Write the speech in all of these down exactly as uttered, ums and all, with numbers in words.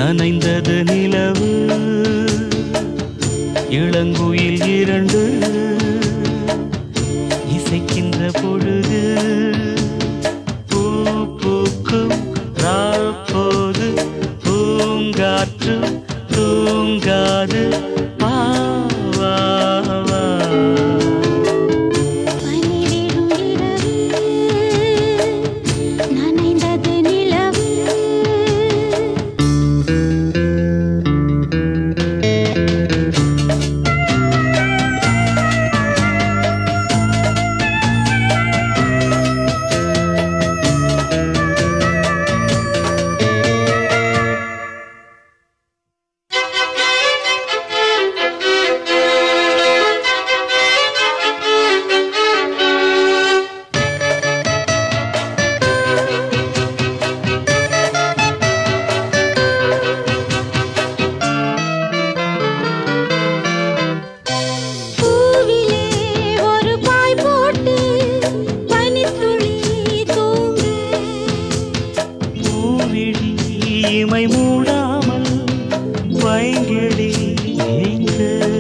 நனைந்தது நிலவு இளங்குயில் இரண்டு இசைக்கின்ற பொழுது பூ பூக்கும் ராப்போது பூங்காற்று தூங்காது இமை மூடாமல் வைங்கிழி ஏங்க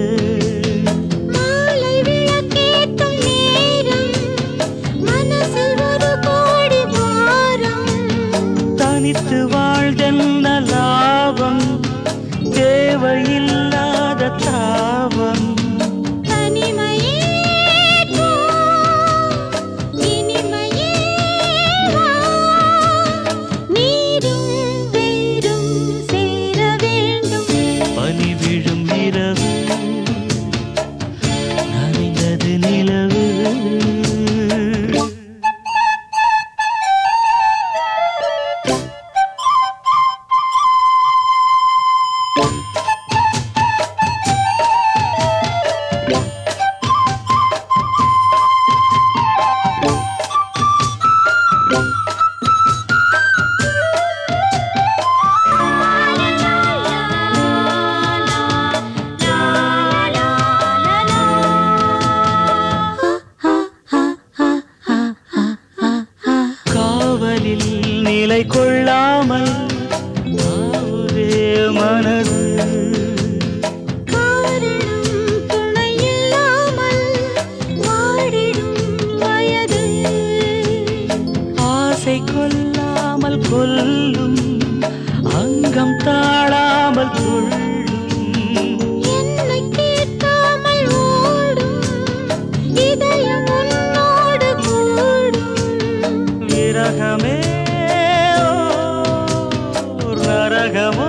மாலை விளக்கேற்றும் நேரம் மனசில் ஒரு கோடி பாரம் தனித்து வாழ்தென்ன லாபம் தேவையில்லாத தாபம் நிலை கொள்ளாமல் ஆவுதே மனது காரணம் துணையில்லாமல் வாடிடும் வயது ஆசை கொல்லாமல் கொல்லும் அங்கம் தாழாமல் கொள்ளும் என்னை கேட்காமல் ஓடும் இதயம் உன்னோடு கூடும் விரகமே நரகமோ